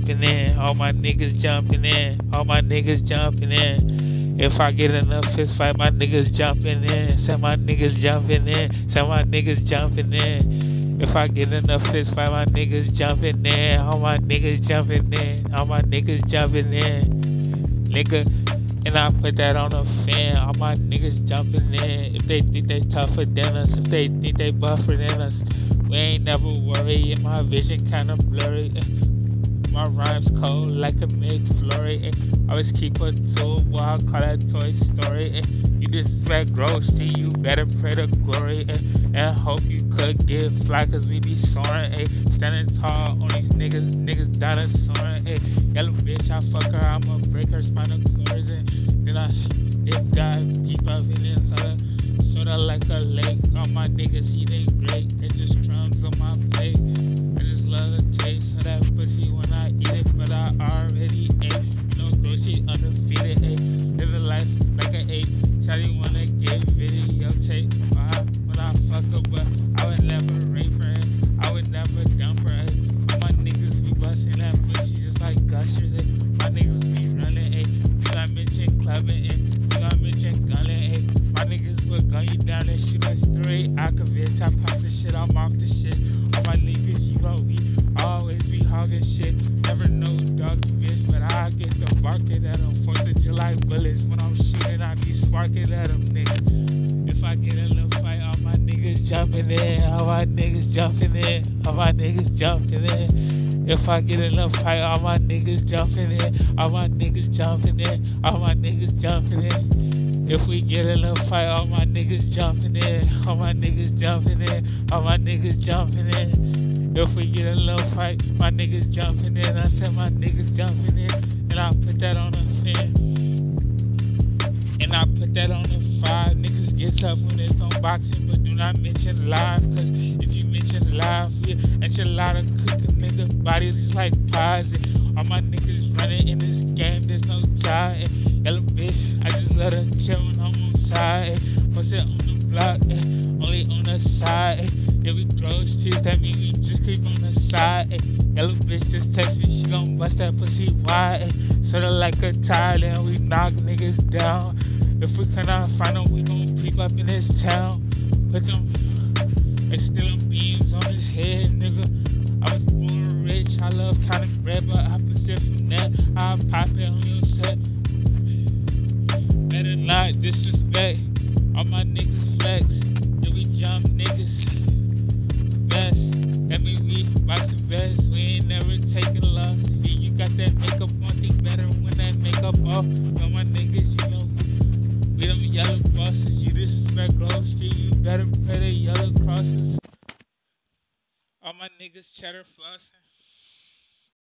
jumping in. All my niggas jumping in. All my niggas jumping in. If I get enough fist fight, my niggas jumping in. Say my niggas jumping in. Say my niggas jumping in. If I get enough fist fight, my niggas jumping in. All my niggas jumping in. All my niggas jumping in. Nigga, and I put that on a fan. All my niggas jumping in. If they think they tougher than us, if they think they buffer than us, we ain't never worry. And my vision kinda blurry. My rhymes cold like a McFlurry. Always keep a tool while I call that Toy Story. You disrespect gross, then you better pray to glory. And hope you could get fly, cause we be soaring. Standing tall on these niggas dinosaur. Yellow bitch, I fuck her, I'ma break her spinal cords. And then I dip dive, keep up in it. Sorta like a lake. All my niggas eating great. It's just crumbs on my plate. I just love the taste of that pussy when I eat it, but I already ate. You know, grocery undefeated. Living life like an ape. Shawty wanna get videotape. When I fuck her, but I would never rape her. I would never dump her. All my niggas be busting that pussy just like gushers. My niggas be running. Do not mention clubbing. Do not mention gunning. My niggas will gun you down and shoot us straight. Alcovitch, I pop the shit, I'm off the shit. All my niggas, you know we always be hogging shit. Never know doggy bitch, but I get the barking at them. 4th of July bullets, when I'm shooting, I be sparking at them, nigga. If I get in a little fight, all my niggas jumping in. All my niggas jumping in. All my niggas jumping in. If I get in a fight, all my niggas jumping in. All my niggas jumping in. All my niggas jumping in. If we get in a fight, all my niggas jumping in. All my niggas jumping in. All my niggas jumping in. If we get in a fight, my niggas jumping in. I said my niggas jumping in. And I put that on a fan. And I put that on a 5. Niggas get tough when it's on boxing, but do not mention live. Cause if you mention live, you enchilada cooking nigga body just like pies. And all my niggas running in this game, there's no tie. Yellow bitch, I just let her chill when I'm on side. What's it on the block? Only on the side. Yeah, we throw cheese, that mean we just creep on the side. Yellow bitch just text me, she gon' bust that pussy wide. Sorta like a Thailand, we knock niggas down. If we cannot find them, we gon' creep up in this town. Put them, stealing beans on his head, nigga. I was born rich, I love counting bread, but opposite from that, I'll pop it on your set. Better not disrespect. All my niggas flex. Yeah, we jump niggas. Best. That mean we box the best. We ain't never taking loss. Yeah, you got that makeup on. Think better when that makeup off. All my niggas, you know, we them yellow bosses. You disrespect Grove Street. You better pray the yellow crosses. All my niggas cheddar flossing.